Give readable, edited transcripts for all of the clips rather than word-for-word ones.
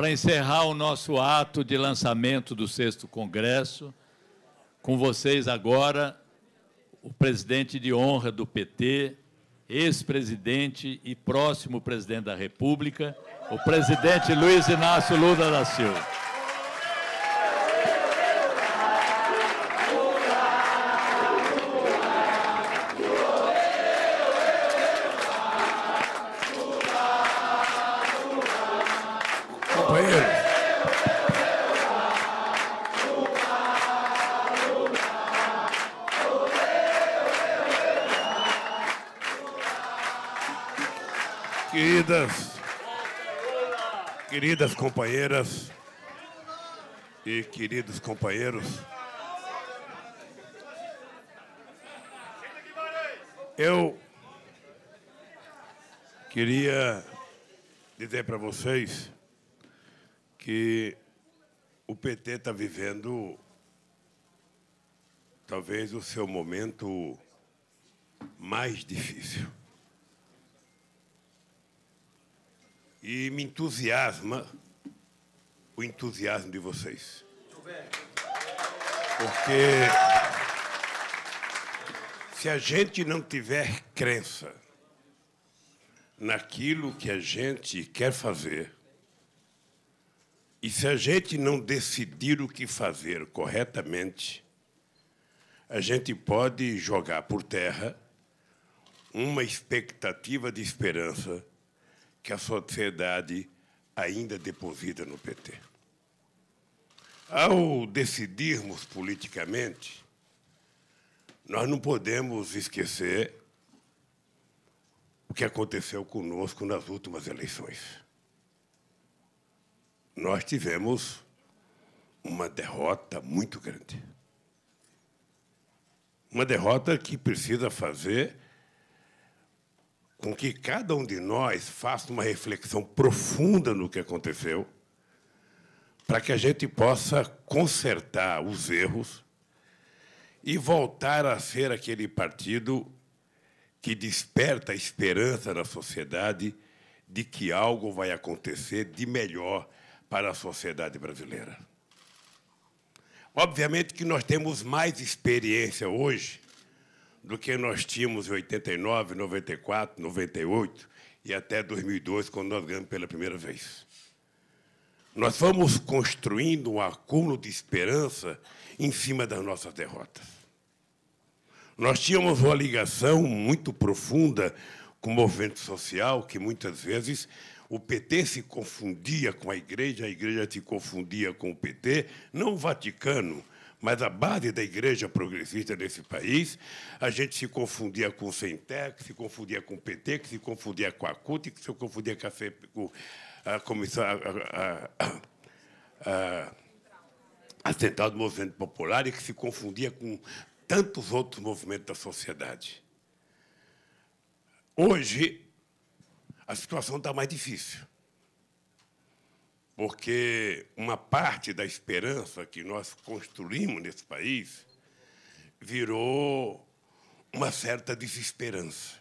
para encerrar o nosso ato de lançamento do 6º Congresso, com vocês agora, o presidente de honra do PT, ex-presidente e próximo presidente da República, o presidente Luiz Inácio Lula da Silva. Queridas companheiras e queridos companheiros, eu queria dizer para vocês que o PT está vivendo talvez o seu momento mais difícil. E me entusiasma o entusiasmo de vocês. Porque se a gente não tiver crença naquilo que a gente quer fazer, e se a gente não decidir o que fazer corretamente, a gente pode jogar por terra uma expectativa de esperança que a sociedade ainda deposita no PT. Ao decidirmos politicamente, nós não podemos esquecer o que aconteceu conosco nas últimas eleições. Nós tivemos uma derrota muito grande. Uma derrota que precisa fazer com que cada um de nós faça uma reflexão profunda no que aconteceu, para que a gente possa consertar os erros e voltar a ser aquele partido que desperta a esperança na sociedade de que algo vai acontecer de melhor para a sociedade brasileira. Obviamente que nós temos mais experiência hoje do que nós tínhamos em 89, 94, 98 e até 2002, quando nós ganhamos pela primeira vez. Nós fomos construindo um acúmulo de esperança em cima das nossas derrotas. Nós tínhamos uma ligação muito profunda com o movimento social, que muitas vezes o PT se confundia com a igreja se confundia com o PT, não o Vaticano, mas a base da igreja progressista desse país. A gente se confundia com o Centec, que se confundia com o PT, que se confundia com a CUT, que se confundia com a Comissão, a Central do Movimento Popular, e que se confundia com tantos outros movimentos da sociedade. Hoje, a situação está mais difícil, porque uma parte da esperança que nós construímos nesse país virou uma certa desesperança.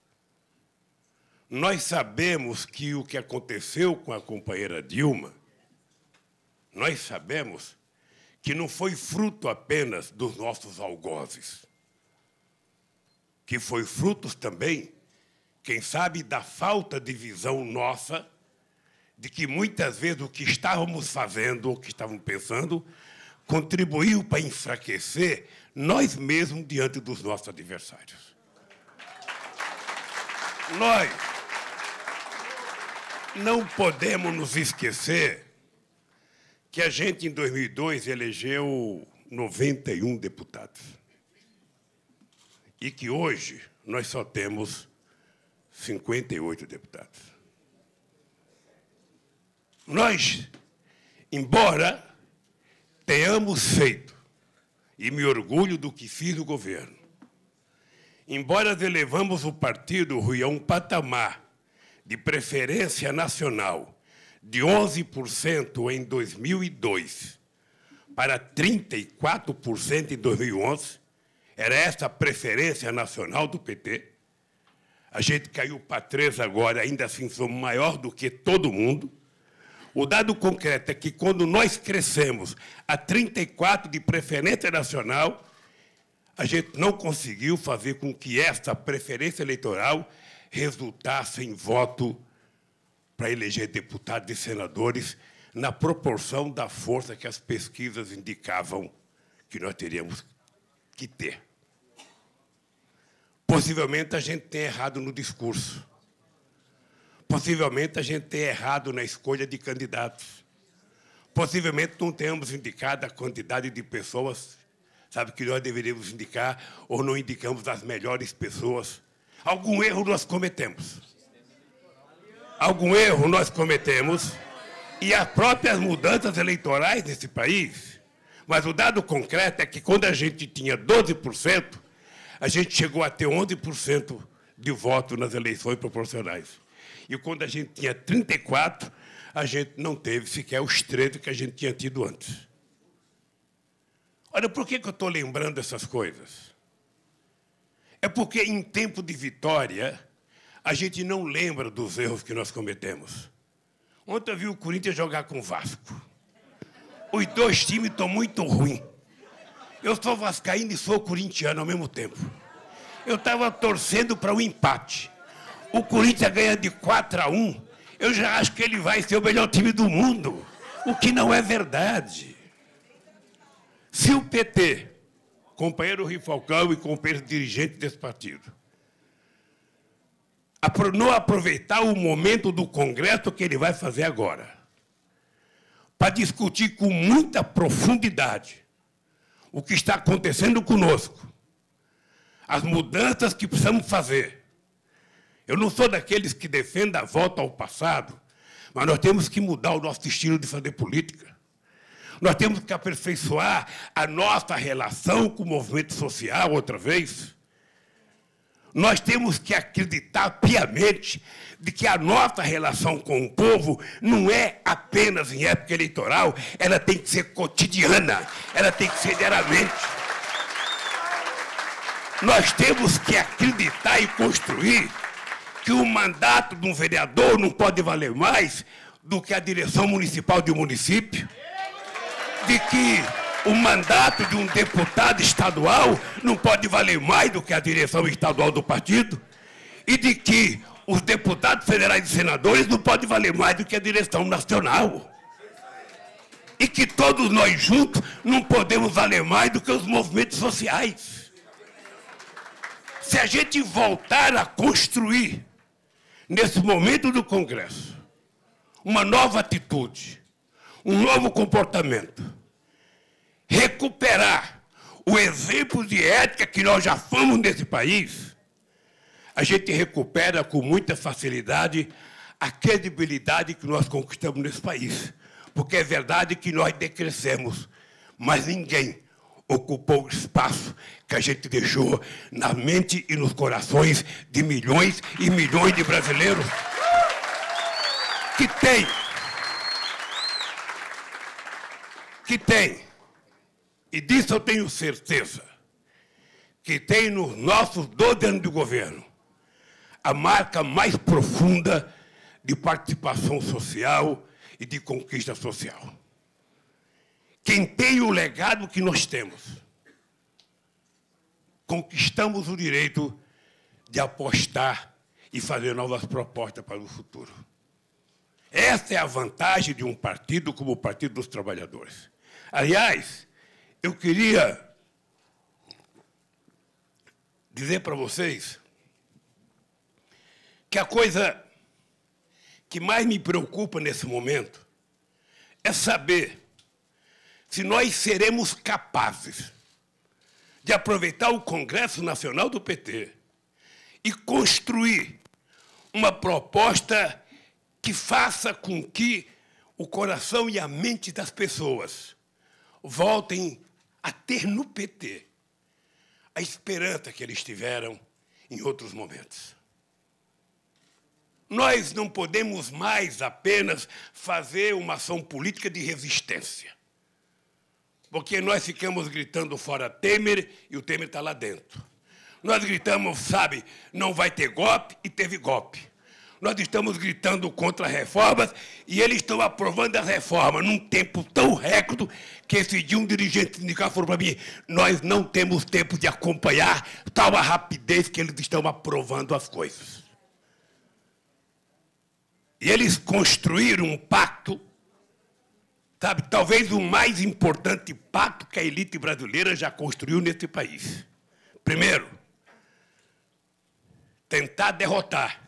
Nós sabemos que o que aconteceu com a companheira Dilma, nós sabemos que não foi fruto apenas dos nossos algozes, que foi fruto também, quem sabe, da falta de visão nossa, de que muitas vezes o que estávamos fazendo, o que estávamos pensando, contribuiu para enfraquecer nós mesmos diante dos nossos adversários. Nós não podemos nos esquecer que a gente, em 2002, elegeu 91 deputados e que hoje nós só temos 58 deputados. Nós, embora tenhamos feito, e me orgulho do que fiz no governo, embora elevamos o partido, Rui, a um patamar de preferência nacional de 11% em 2002 para 34% em 2011, era essa a preferência nacional do PT. A gente caiu para 3 agora, ainda assim somos maior do que todo mundo. O dado concreto é que, quando nós crescemos a 34 de preferência nacional, a gente não conseguiu fazer com que essa preferência eleitoral resultasse em voto para eleger deputados e senadores na proporção da força que as pesquisas indicavam que nós teríamos que ter. Possivelmente, a gente tem errado no discurso. Possivelmente, a gente tem errado na escolha de candidatos. Possivelmente, não tenhamos indicado a quantidade de pessoas, sabe, que nós deveríamos indicar, ou não indicamos as melhores pessoas. Algum erro nós cometemos. Algum erro nós cometemos, e as próprias mudanças eleitorais nesse país. Mas o dado concreto é que, quando a gente tinha 12%, a gente chegou a ter 11% de voto nas eleições proporcionais. E quando a gente tinha 34%, a gente não teve sequer os 13% que a gente tinha tido antes. Olha, por que eu estou lembrando essas coisas? É porque, em tempo de vitória, a gente não lembra dos erros que nós cometemos. Ontem eu vi o Corinthians jogar com o Vasco. Os dois times estão muito ruins. Eu sou vascaíno e sou corintiano ao mesmo tempo. Eu estava torcendo para um empate. O Corinthians ganha de 4-1. Eu já acho que ele vai ser o melhor time do mundo, o que não é verdade. Se o PT, companheiro Rui Falcão e companheiro dirigente desse partido, não aproveitar o momento do Congresso que ele vai fazer agora, para discutir com muita profundidade o que está acontecendo conosco, as mudanças que precisamos fazer. Eu não sou daqueles que defendem a volta ao passado, mas nós temos que mudar o nosso estilo de fazer política. Nós temos que aperfeiçoar a nossa relação com o movimento social outra vez. Nós temos que acreditar piamente de que a nossa relação com o povo não é apenas em época eleitoral, ela tem que ser cotidiana, ela tem que ser diariamente. Nós temos que acreditar e construir que o mandato de um vereador não pode valer mais do que a direção municipal de um município, de que o mandato de um deputado estadual não pode valer mais do que a direção estadual do partido, e de que os deputados federais e senadores não podem valer mais do que a direção nacional. E que todos nós juntos não podemos valer mais do que os movimentos sociais. Se a gente voltar a construir, nesse momento do Congresso, uma nova atitude, um novo comportamento, recuperar o exemplo de ética que nós já fomos nesse país, a gente recupera com muita facilidade a credibilidade que nós conquistamos nesse país. Porque é verdade que nós decrescemos, mas ninguém ocupou o espaço que a gente deixou na mente e nos corações de milhões e milhões de brasileiros que tem, e disso eu tenho certeza, que tem nos nossos 12 anos de governo a marca mais profunda de participação social e de conquista social. Quem tem o legado que nós temos, conquistamos o direito de apostar e fazer novas propostas para o futuro. Essa é a vantagem de um partido como o Partido dos Trabalhadores. Aliás, eu queria dizer para vocês que a coisa que mais me preocupa nesse momento é saber se nós seremos capazes de aproveitar o Congresso Nacional do PT e construir uma proposta que faça com que o coração e a mente das pessoas voltem a ter no PT a esperança que eles tiveram em outros momentos. Nós não podemos mais apenas fazer uma ação política de resistência, porque nós ficamos gritando fora Temer e o Temer está lá dentro. Nós gritamos, sabe, não vai ter golpe e teve golpe. Nós estamos gritando contra reformas e eles estão aprovando as reformas num tempo tão recorde que esse dia um dirigente sindical falou para mim: nós não temos tempo de acompanhar tal a rapidez que eles estão aprovando as coisas. E eles construíram um pacto, sabe, talvez o mais importante pacto que a elite brasileira já construiu nesse país. Primeiro, tentar derrotar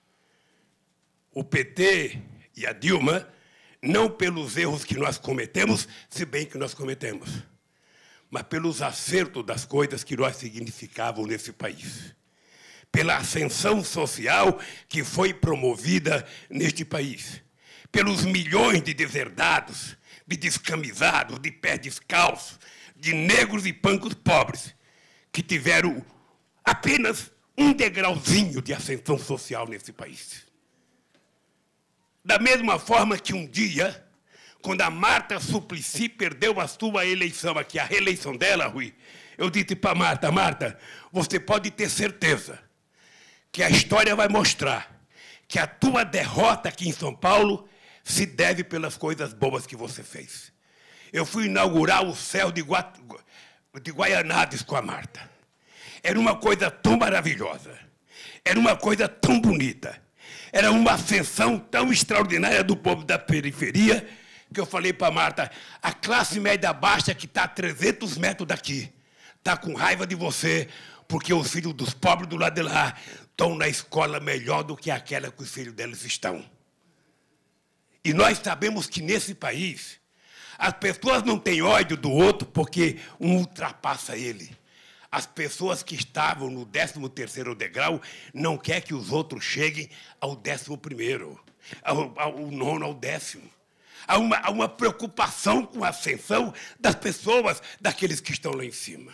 o PT e a Dilma, não pelos erros que nós cometemos, se bem que nós cometemos, mas pelos acertos das coisas que nós significávamos nesse país, pela ascensão social que foi promovida neste país, pelos milhões de deserdados, de descamisados, de pés descalços, de negros e pancos pobres, que tiveram apenas um degrauzinho de ascensão social nesse país. Da mesma forma que um dia, quando a Marta Suplicy perdeu a sua eleição aqui, a reeleição dela, Rui, eu disse para Marta: Marta, você pode ter certeza que a história vai mostrar que a tua derrota aqui em São Paulo se deve pelas coisas boas que você fez. Eu fui inaugurar o céu de Guaianazes com a Marta. Era uma coisa tão maravilhosa, era uma coisa tão bonita, era uma ascensão tão extraordinária do povo da periferia, que eu falei para a Marta: a classe média baixa que está a 300 metros daqui está com raiva de você, porque os filhos dos pobres do lado de lá estão na escola melhor do que aquela que os filhos deles estão. E nós sabemos que nesse país as pessoas não têm ódio do outro porque um ultrapassa ele. As pessoas que estavam no 13º degrau não querem que os outros cheguem ao 11º, ao 9º, ao 10º. Há uma preocupação com a ascensão das pessoas, daqueles que estão lá em cima.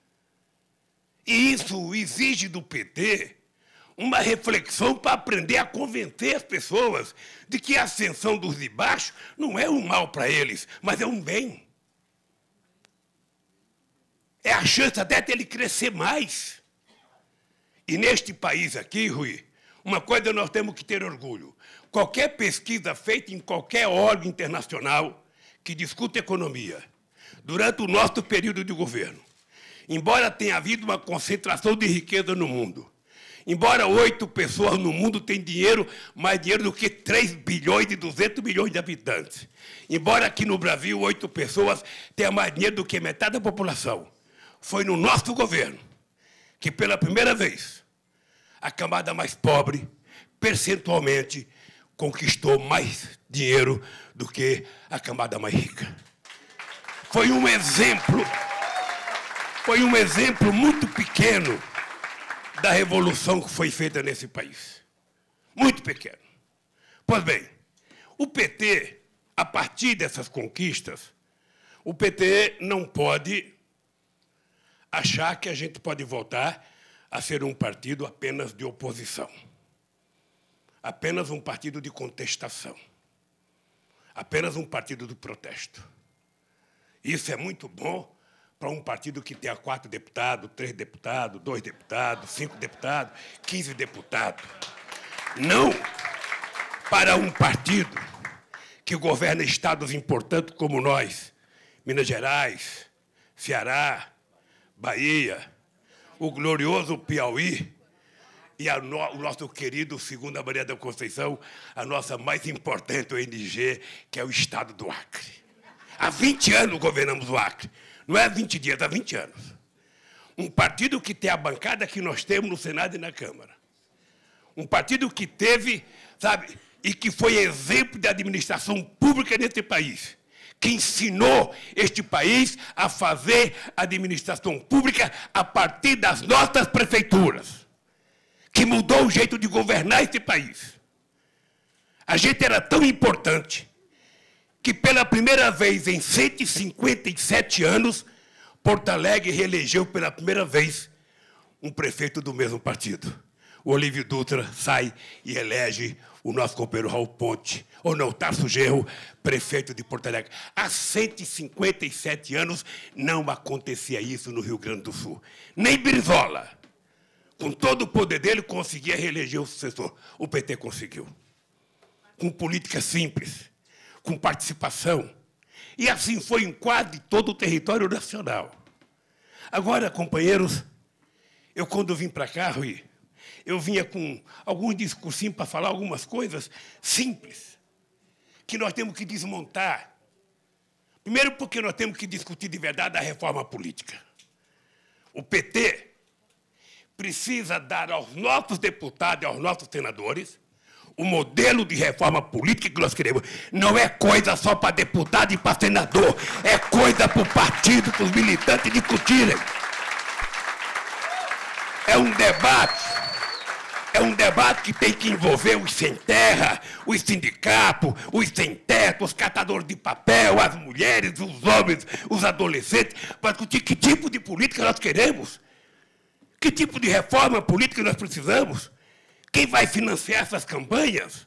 E isso exige do PT uma reflexão para aprender a convencer as pessoas de que a ascensão dos de baixo não é um mal para eles, mas é um bem. É a chance até dele crescer mais. E neste país aqui, Rui, uma coisa nós temos que ter orgulho. Qualquer pesquisa feita em qualquer órgão internacional que discuta economia, durante o nosso período de governo, embora tenha havido uma concentração de riqueza no mundo, embora 8 pessoas no mundo tenham dinheiro, mais dinheiro do que 3 bilhões e 200 milhões de habitantes, embora aqui no Brasil 8 pessoas tenham mais dinheiro do que metade da população, foi no nosso governo que, pela primeira vez, a camada mais pobre, percentualmente, conquistou mais dinheiro do que a camada mais rica. Foi um exemplo muito pequeno da revolução que foi feita nesse país. Muito pequeno. Pois bem, o PT, a partir dessas conquistas, o PT não pode achar que a gente pode voltar a ser um partido apenas de oposição, apenas um partido de contestação, apenas um partido de protesto. Isso é muito bom para um partido que tenha 4 deputados, 3 deputados, 2 deputados, 5 deputados, 15 deputados. Não para um partido que governa estados importantes como nós, Minas Gerais, Ceará, Bahia, o glorioso Piauí e o nosso querido Segunda Maria da Conceição, a nossa mais importante ONG, que é o Estado do Acre. Há 20 anos governamos o Acre. Não é há 20 dias, há 20 anos. Um partido que tem a bancada que nós temos no Senado e na Câmara. Um partido que teve, sabe, e que foi exemplo de administração pública nesse país, que ensinou este país a fazer administração pública a partir das nossas prefeituras, que mudou o jeito de governar este país. A gente era tão importante que, pela primeira vez em 157 anos, Porto Alegre reelegeu pela primeira vez um prefeito do mesmo partido. O Olívio Dutra sai e elege o nosso companheiro Raul Ponte, ou não, Tarso Genro, prefeito de Porto Alegre. Há 157 anos não acontecia isso no Rio Grande do Sul. Nem Brizola, com todo o poder dele, conseguia reeleger o sucessor. O PT conseguiu. Com política simples, com participação. E assim foi em quase todo o território nacional. Agora, companheiros, eu quando vim para cá, Rui, eu vinha com alguns discursinhos para falar algumas coisas simples, que nós temos que desmontar. Primeiro porque nós temos que discutir de verdade a reforma política. O PT precisa dar aos nossos deputados e aos nossos senadores o modelo de reforma política que nós queremos. Não é coisa só para deputado e para senador, é coisa para o partido, para os militantes discutirem. É um debate que tem que envolver os sem terra, os sindicatos, os sem teto, os catadores de papel, as mulheres, os homens, os adolescentes, para discutir que tipo de política nós queremos, que tipo de reforma política nós precisamos, quem vai financiar essas campanhas.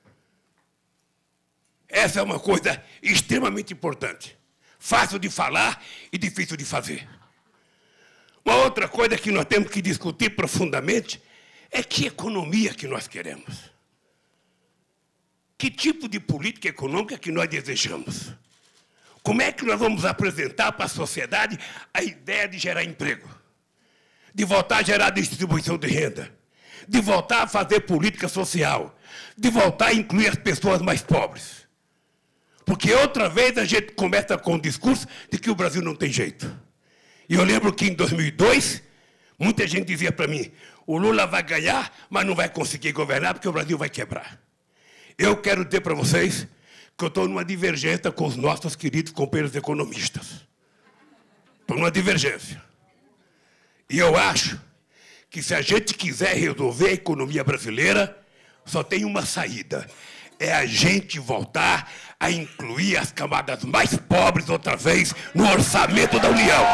Essa é uma coisa extremamente importante, fácil de falar e difícil de fazer. Uma outra coisa que nós temos que discutir profundamente é que economia que nós queremos. Que tipo de política econômica que nós desejamos? Como é que nós vamos apresentar para a sociedade a ideia de gerar emprego? De voltar a gerar distribuição de renda? De voltar a fazer política social? De voltar a incluir as pessoas mais pobres? Porque outra vez a gente começa com o discurso de que o Brasil não tem jeito. E eu lembro que em 2002, muita gente dizia para mim, o Lula vai ganhar, mas não vai conseguir governar porque o Brasil vai quebrar. Eu quero dizer para vocês que eu estou numa divergência com os nossos queridos companheiros economistas. Estou numa divergência. E eu acho que se a gente quiser resolver a economia brasileira, só tem uma saída. É a gente voltar a incluir as camadas mais pobres outra vez no orçamento da União.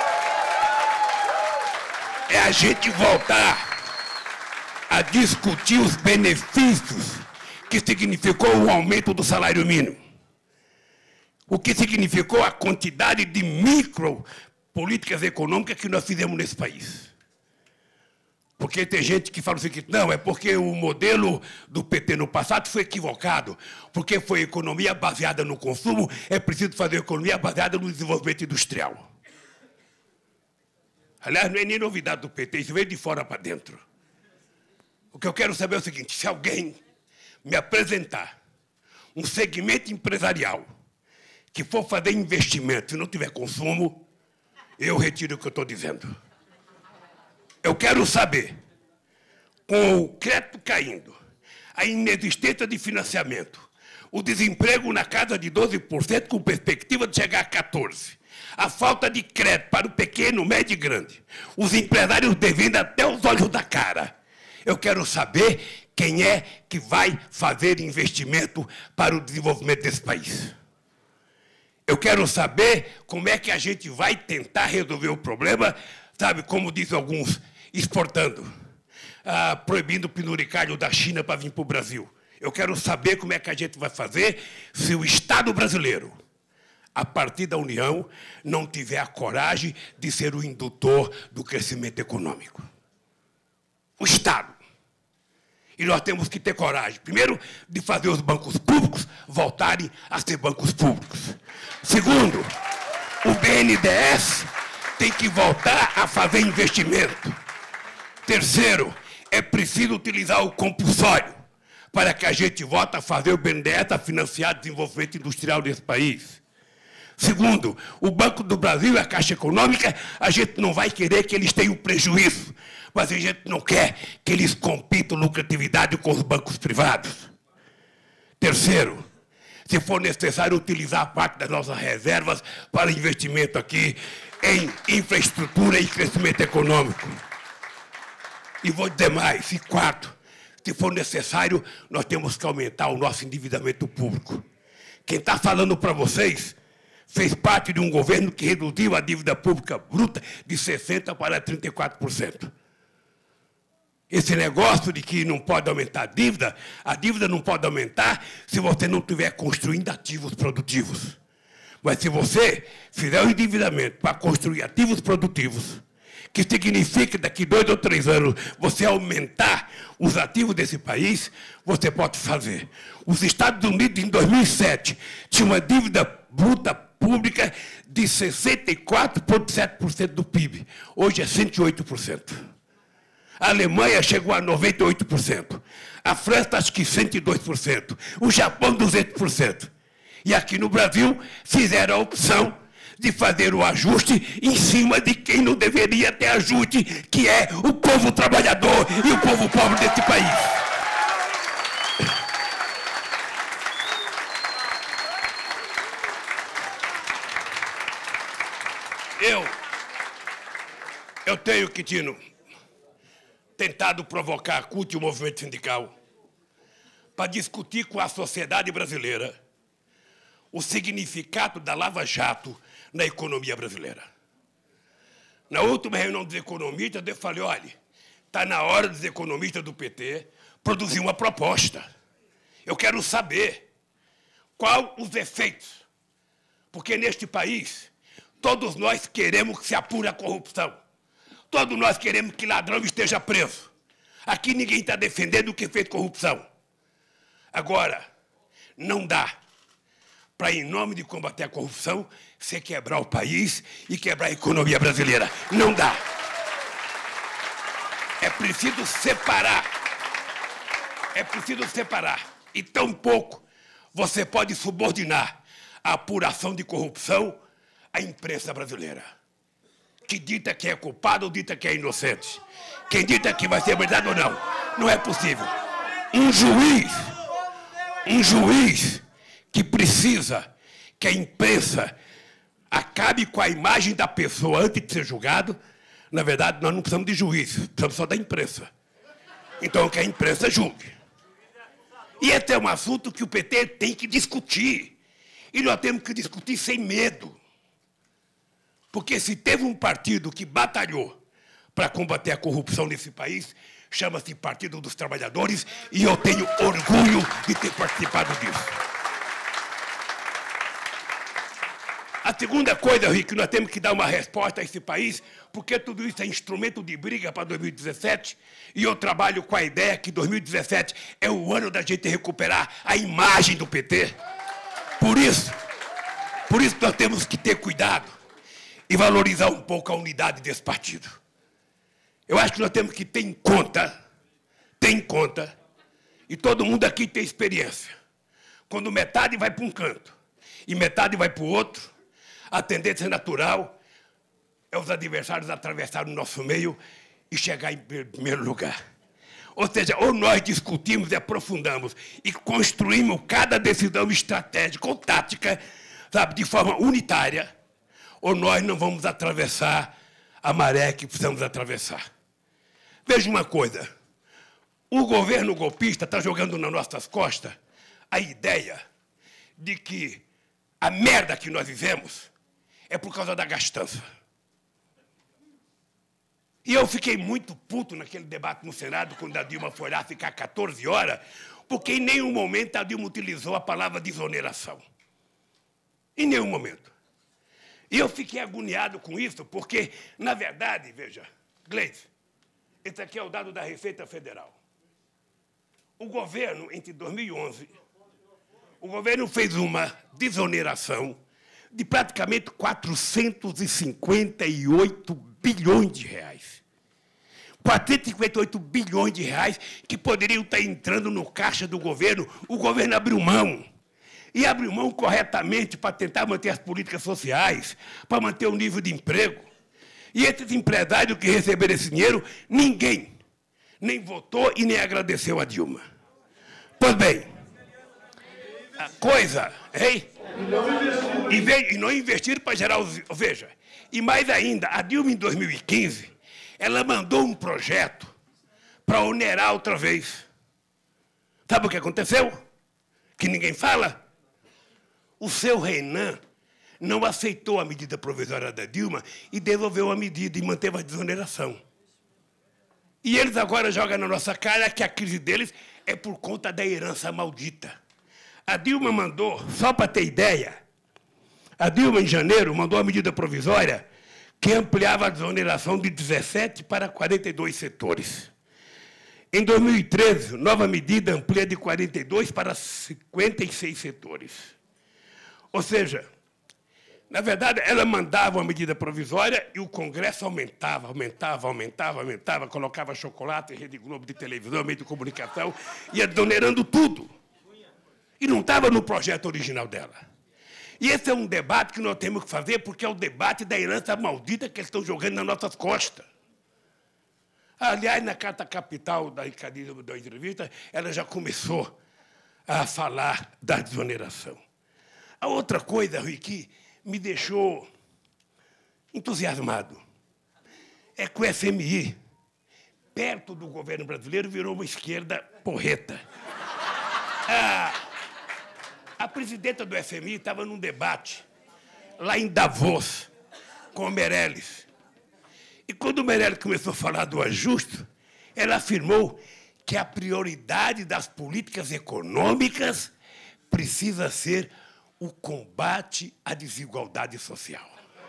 É a gente voltar a discutir os benefícios que significou o aumento do salário mínimo. O que significou a quantidade de micro políticas econômicas que nós fizemos nesse país. Porque tem gente que fala o seguinte, não, é porque o modelo do PT no passado foi equivocado, porque foi economia baseada no consumo, é preciso fazer economia baseada no desenvolvimento industrial. Aliás, não é nem novidade do PT, isso veio de fora para dentro. O que eu quero saber é o seguinte, se alguém me apresentar um segmento empresarial que for fazer investimento e não tiver consumo, eu retiro o que eu estou dizendo. Eu quero saber, com o crédito caindo, a inexistência de financiamento, o desemprego na casa de 12%, com perspectiva de chegar a 14%, a falta de crédito para o pequeno, médio e grande, os empresários devendo até os olhos da cara. Eu quero saber quem é que vai fazer investimento para o desenvolvimento desse país. Eu quero saber como é que a gente vai tentar resolver o problema, sabe, como dizem alguns, exportando, proibindo o penduricalho da China para vir para o Brasil. Eu quero saber como é que a gente vai fazer se o Estado brasileiro, a partir da União, não tiver a coragem de ser o indutor do crescimento econômico. O Estado. E nós temos que ter coragem, primeiro, de fazer os bancos públicos voltarem a ser bancos públicos. Segundo, o BNDES tem que voltar a fazer investimento. Terceiro, é preciso utilizar o compulsório para que a gente volte a fazer o BNDES a financiar o desenvolvimento industrial desse país. Segundo, o Banco do Brasil e a Caixa Econômica, a gente não vai querer que eles tenham prejuízo, mas a gente não quer que eles compitam lucratividade com os bancos privados. Terceiro, se for necessário utilizar parte das nossas reservas para investimento aqui em infraestrutura e crescimento econômico. E vou dizer mais, e quarto, se for necessário, nós temos que aumentar o nosso endividamento público. Quem está falando para vocês fez parte de um governo que reduziu a dívida pública bruta de 60% para 34%. Esse negócio de que não pode aumentar a dívida não pode aumentar se você não estiver construindo ativos produtivos. Mas se você fizer o endividamento para construir ativos produtivos, que significa que daqui 2 ou 3 anos você aumentar os ativos desse país, você pode fazer. Os Estados Unidos, em 2007, tinham uma dívida bruta pública de 64,7% do PIB. Hoje é 108%. A Alemanha chegou a 98%. A França, acho que 102%. O Japão, 200%. E aqui no Brasil, fizeram a opção de fazer o ajuste em cima de quem não deveria ter ajuste, que é o povo trabalhador e o povo pobre desse país. Eu tenho, Quintino, tentado provocar a CUT e o movimento sindical para discutir com a sociedade brasileira o significado da Lava Jato na economia brasileira. Na última reunião dos economistas, eu falei, olha, está na hora dos economistas do PT produzir uma proposta. Eu quero saber quais os efeitos, porque neste país todos nós queremos que se apure a corrupção. Todos nós queremos que ladrão esteja preso. Aqui ninguém está defendendo o que fez corrupção. Agora, não dá para, em nome de combater a corrupção, você quebrar o país e quebrar a economia brasileira. Não dá. É preciso separar. É preciso separar. E tampouco você pode subordinar a apuração de corrupção à imprensa brasileira, que dita que é culpado ou dita que é inocente. Quem dita que vai ser verdade ou não. Não é possível. Um juiz que precisa que a imprensa acabe com a imagem da pessoa antes de ser julgado, na verdade, nós não precisamos de juiz, precisamos só da imprensa. Então, que a imprensa julgue. E esse é um assunto que o PT tem que discutir. E nós temos que discutir sem medo. Porque se teve um partido que batalhou para combater a corrupção nesse país, chama-se Partido dos Trabalhadores, e eu tenho orgulho de ter participado disso. A segunda coisa, Rico, nós temos que dar uma resposta a esse país, porque tudo isso é instrumento de briga para 2017, e eu trabalho com a ideia que 2017 é o ano da gente recuperar a imagem do PT. Por isso nós temos que ter cuidado e valorizar um pouco a unidade desse partido. Eu acho que nós temos que ter em conta, e todo mundo aqui tem experiência. Quando metade vai para um canto e metade vai para o outro, a tendência natural é os adversários atravessarem o nosso meio e chegar em primeiro lugar. Ou seja, ou nós discutimos e aprofundamos e construímos cada decisão estratégica ou tática, sabe, de forma unitária, ou nós não vamos atravessar a maré que precisamos atravessar. Veja uma coisa, o governo golpista está jogando nas nossas costas a ideia de que a merda que nós vivemos é por causa da gastança. E eu fiquei muito puto naquele debate no Senado, quando a Dilma foi lá ficar 14 horas, porque em nenhum momento a Dilma utilizou a palavra desoneração. Em nenhum momento. E eu fiquei agoniado com isso, porque, na verdade, veja, Gleice, esse aqui é o dado da Receita Federal. O governo, entre 2011, o governo fez uma desoneração de praticamente 458 bilhões de reais. 458 bilhões de reais que poderiam estar entrando no caixa do governo. O governo abriu mão. E abriu mão corretamente para tentar manter as políticas sociais, para manter o nível de emprego. E esses empresários que receberam esse dinheiro, ninguém nem votou e nem agradeceu a Dilma. Pois bem, a coisa, hein? E não investiram para gerar os... Veja, e mais ainda, a Dilma, em 2015, ela mandou um projeto para onerar outra vez. Sabe o que aconteceu? Que ninguém fala? O seu Renan não aceitou a medida provisória da Dilma e devolveu a medida e manteve a desoneração. E eles agora jogam na nossa cara que a crise deles é por conta da herança maldita. A Dilma mandou, só para ter ideia, a Dilma, em janeiro, mandou a medida provisória que ampliava a desoneração de 17 para 42 setores. Em 2013, nova medida amplia de 42 para 56 setores. Ou seja, na verdade, ela mandava uma medida provisória e o Congresso aumentava, colocava chocolate, Rede Globo de televisão, meio de comunicação, ia desonerando tudo. E não estava no projeto original dela. E esse é um debate que nós temos que fazer, porque é o debate da herança maldita que eles estão jogando nas nossas costas. Aliás, na Carta Capital da entrevista, ela já começou a falar da desoneração. A outra coisa, Rui, que me deixou entusiasmado é que o FMI, perto do governo brasileiro, virou uma esquerda porreta. A presidenta do FMI estava num debate lá em Davos com o Meirelles. E quando o Meirelles começou a falar do ajuste, ela afirmou que a prioridade das políticas econômicas precisa ser o combate à desigualdade social.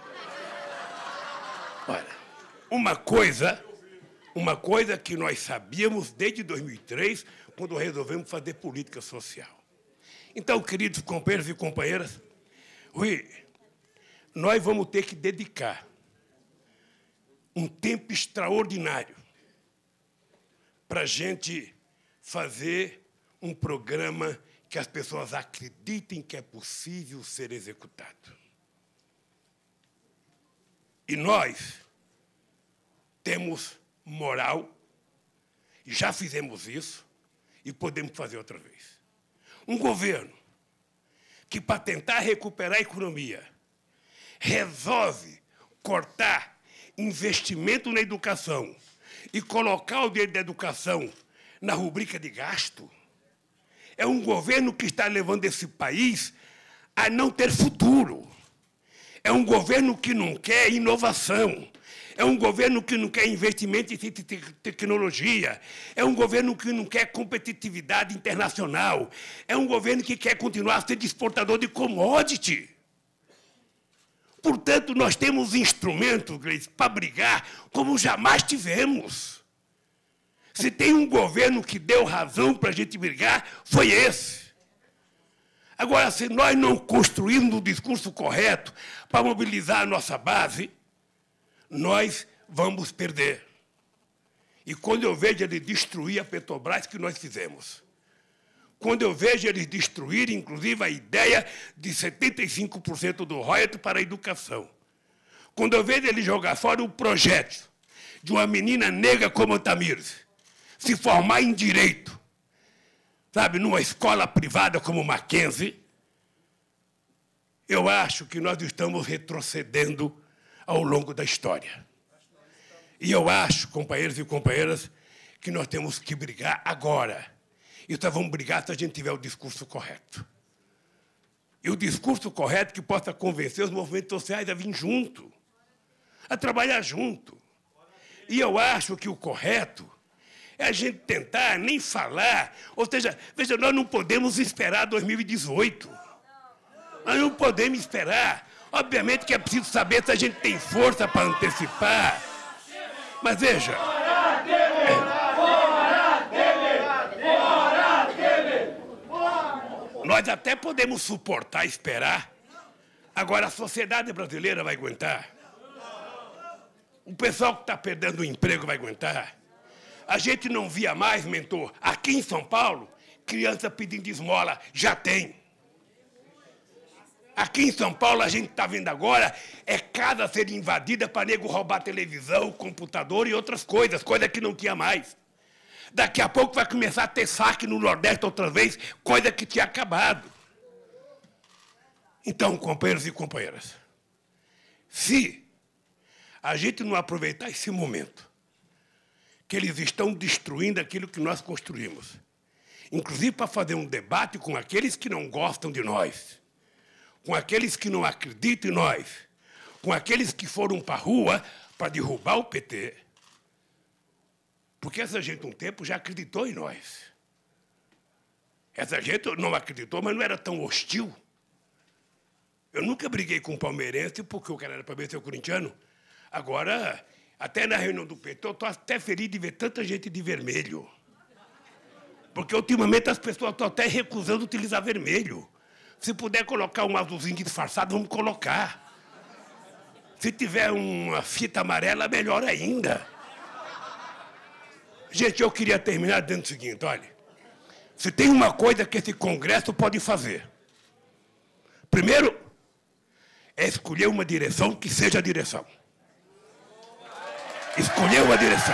Olha, uma coisa que nós sabíamos desde 2003, quando resolvemos fazer política social. Então, queridos companheiros e companheiras, Rui, nós vamos ter que dedicar um tempo extraordinário para a gente fazer um programa que as pessoas acreditem que é possível ser executado. E nós temos moral, já fizemos isso e podemos fazer outra vez. Um governo que, para tentar recuperar a economia, resolve cortar investimento na educação e colocar o dinheiro da educação na rubrica de gasto, é um governo que está levando esse país a não ter futuro. É um governo que não quer inovação. É um governo que não quer investimento em tecnologia. É um governo que não quer competitividade internacional. É um governo que quer continuar sendo exportador de commodity. Portanto, nós temos instrumentos, Gleice, para brigar como jamais tivemos. Se tem um governo que deu razão para a gente brigar, foi esse. Agora, se nós não construirmos o discurso correto para mobilizar a nossa base, nós vamos perder. E quando eu vejo ele destruir a Petrobras, que nós fizemos, quando eu vejo eles destruírem, inclusive, a ideia de 75% do royalties para a educação, quando eu vejo ele jogar fora o projeto de uma menina negra como a Tamires se formar em direito, sabe, numa escola privada como Mackenzie, eu acho que nós estamos retrocedendo ao longo da história. E eu acho, companheiros e companheiras, que nós temos que brigar agora. E nós vamos brigar se a gente tiver o discurso correto. E o discurso correto que possa convencer os movimentos sociais a vir junto, a trabalhar junto. E eu acho que o correto é a gente tentar nem falar. Ou seja, veja, nós não podemos esperar 2018. Nós não podemos esperar. Obviamente que é preciso saber se a gente tem força para antecipar. Mas veja... Nós até podemos suportar, esperar. Agora, a sociedade brasileira vai aguentar. O pessoal que está perdendo o emprego vai aguentar. A gente não via mais, mentor, aqui em São Paulo, criança pedindo esmola. Já tem. Aqui em São Paulo, a gente está vendo agora, é casa ser invadida para nego roubar televisão, computador e outras coisas, coisa que não tinha mais. Daqui a pouco vai começar a ter saque no Nordeste outra vez, coisa que tinha acabado. Então, companheiros e companheiras, se a gente não aproveitar esse momento, que eles estão destruindo aquilo que nós construímos, inclusive para fazer um debate com aqueles que não gostam de nós, com aqueles que não acreditam em nós, com aqueles que foram para a rua para derrubar o PT, porque essa gente, um tempo, já acreditou em nós. Essa gente não acreditou, mas não era tão hostil. Eu nunca briguei com um palmeirense porque o cara era para ver ser corintiano. Agora, até na reunião do PT, eu estou até feliz de ver tanta gente de vermelho. Porque, ultimamente, as pessoas estão até recusando utilizar vermelho. Se puder colocar um azulzinho disfarçado, vamos colocar. Se tiver uma fita amarela, melhor ainda. Gente, eu queria terminar dizendo o seguinte, olha. Se tem uma coisa que esse Congresso pode fazer, primeiro, é escolher uma direção que seja a direção. Escolher uma direção.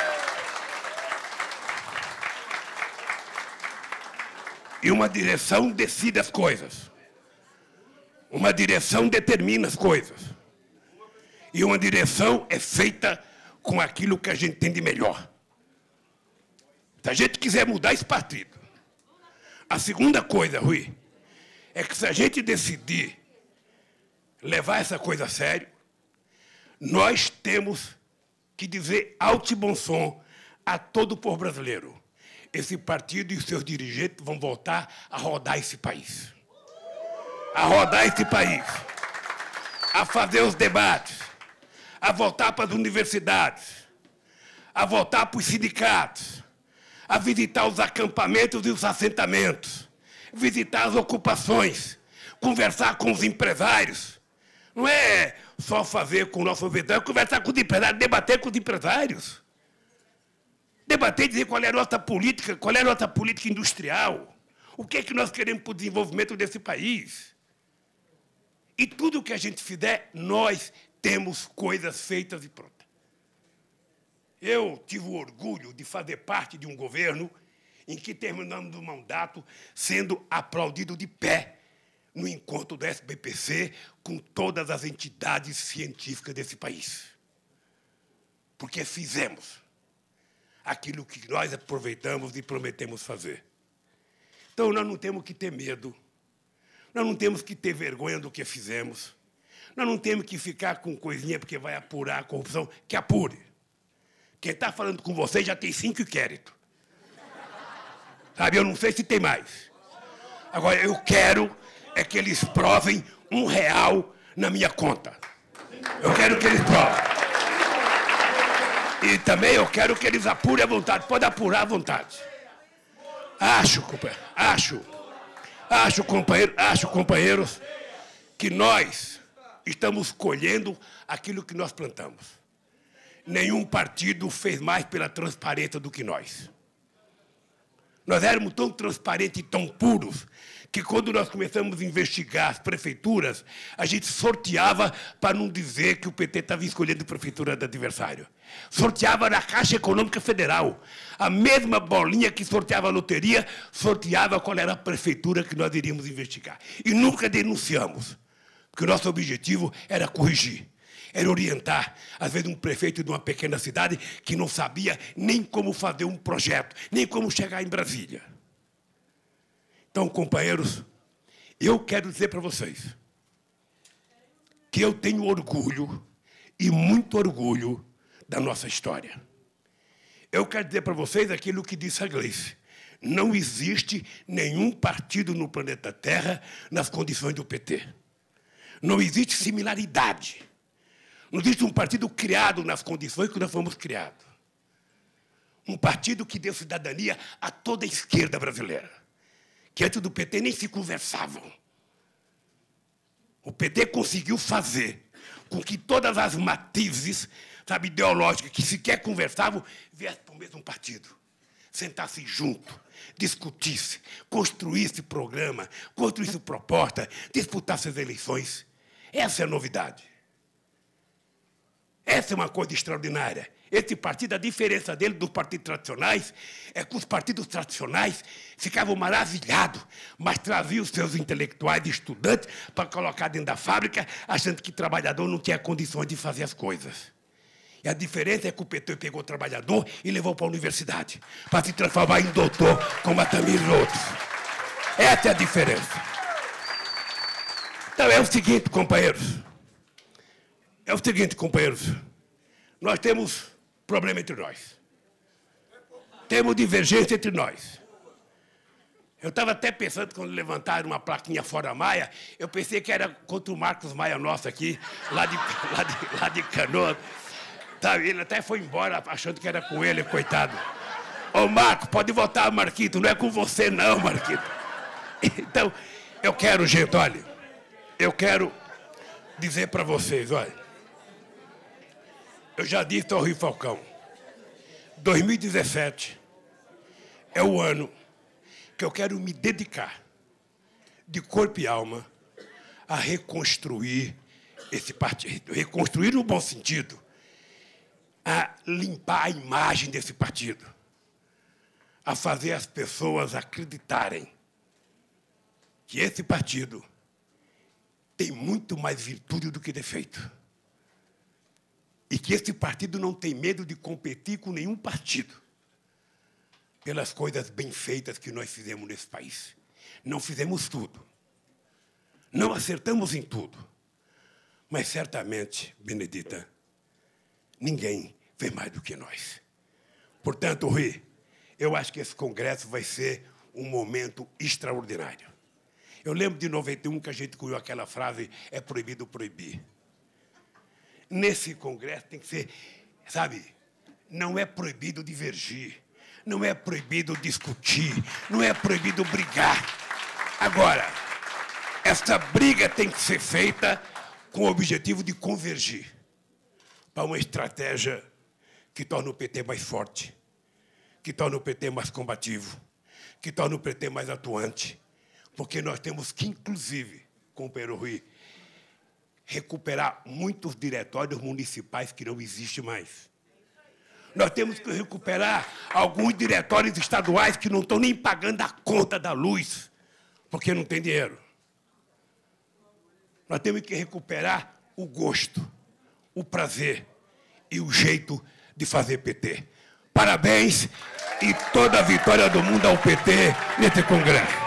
E uma direção decide as coisas. Uma direção determina as coisas. E uma direção é feita com aquilo que a gente tem de melhor. Se a gente quiser mudar esse partido. A segunda coisa, Rui, é que se a gente decidir levar essa coisa a sério, nós temos que dizer alto e bom som a todo o povo brasileiro. Esse partido e os seus dirigentes vão voltar a rodar esse país. A rodar esse país. A fazer os debates. A voltar para as universidades. A voltar para os sindicatos. A visitar os acampamentos e os assentamentos. Visitar as ocupações. Conversar com os empresários. Não é só fazer com o nosso vereador, é conversar com os empresários, debater com os empresários. Debater e dizer qual é a nossa política, qual é a nossa política industrial. O que é que nós queremos para o desenvolvimento desse país. E tudo que a gente fizer, nós temos coisas feitas e prontas. Eu tive o orgulho de fazer parte de um governo em que terminamos o mandato sendo aplaudido de pé no encontro do SBPC com todas as entidades científicas desse país. Porque fizemos aquilo que nós aproveitamos e prometemos fazer. Então, nós não temos que ter medo, nós não temos que ter vergonha do que fizemos, nós não temos que ficar com coisinha porque vai apurar a corrupção, que apure. Quem está falando com você já tem 5 inquéritos. Sabe, eu não sei se tem mais. Agora, eu quero é que eles provem R$1 na minha conta. Eu quero que eles provem. E também eu quero que eles apurem à vontade. Pode apurar à vontade. Acho, companheiros, que nós estamos colhendo aquilo que nós plantamos. Nenhum partido fez mais pela transparência do que nós. Nós éramos tão transparentes e tão puros que, quando nós começamos a investigar as prefeituras, a gente sorteava para não dizer que o PT estava escolhendo a prefeitura do adversário. Sorteava na Caixa Econômica Federal. A mesma bolinha que sorteava a loteria, sorteava qual era a prefeitura que nós iríamos investigar. E nunca denunciamos, porque o nosso objetivo era corrigir. Era orientar, às vezes, um prefeito de uma pequena cidade que não sabia nem como fazer um projeto, nem como chegar em Brasília. Então, companheiros, eu quero dizer para vocês que eu tenho orgulho, e muito orgulho, da nossa história. Eu quero dizer para vocês aquilo que disse a Gleice. Não existe nenhum partido no planeta Terra nas condições do PT. Não existe similaridade. Não existe um partido criado nas condições que nós fomos criados. Um partido que deu cidadania a toda a esquerda brasileira, que antes do PT nem se conversavam. O PT conseguiu fazer com que todas as matizes, sabe, ideológicas, que sequer conversavam, viessem para o mesmo partido. Sentasse junto, discutisse, construísse programa, construísse proposta, disputasse as eleições. Essa é a novidade. Essa é uma coisa extraordinária. Esse partido, a diferença dele dos partidos tradicionais é que os partidos tradicionais ficavam maravilhados, mas traziam os seus intelectuais e estudantes para colocar dentro da fábrica, achando que o trabalhador não tinha condições de fazer as coisas. E a diferença é que o PT pegou o trabalhador e levou para a universidade, para se transformar em doutor, como a Tamir e outros. Essa é a diferença. Então, é o seguinte, companheiros. Nós temos problema entre nós. Temos divergência entre nós. Eu estava até pensando, quando levantaram uma plaquinha fora Maia, eu pensei que era contra o Marcos Maia nosso aqui, lá de Canoas. Sabe, ele até foi embora achando que era com ele, coitado. Ô, Marco, pode votar, Marquito, não é com você não, Marquito. Então, eu quero, gente, olha, eu quero dizer para vocês, olha, eu já disse ao Rui Falcão, 2017 é o ano que eu quero me dedicar, de corpo e alma, a reconstruir esse partido. Reconstruir no bom sentido, a limpar a imagem desse partido, a fazer as pessoas acreditarem que esse partido tem muito mais virtude do que defeito. E que esse partido não tem medo de competir com nenhum partido pelas coisas bem feitas que nós fizemos nesse país. Não fizemos tudo. Não acertamos em tudo. Mas, certamente, Benedita, ninguém fez mais do que nós. Portanto, Rui, eu acho que esse congresso vai ser um momento extraordinário. Eu lembro de 91 que a gente cunhou aquela frase, é proibido proibir. Nesse congresso tem que ser, sabe, não é proibido divergir, não é proibido discutir, não é proibido brigar. Agora, essa briga tem que ser feita com o objetivo de convergir para uma estratégia que torne o PT mais forte, que torne o PT mais combativo, que torne o PT mais atuante, porque nós temos que, inclusive, companheiro Rui, recuperar muitos diretórios municipais que não existem mais. Nós temos que recuperar alguns diretórios estaduais que não estão nem pagando a conta da luz, porque não tem dinheiro. Nós temos que recuperar o gosto, o prazer e o jeito de fazer PT. Parabéns e toda a vitória do mundo ao PT nesse congresso.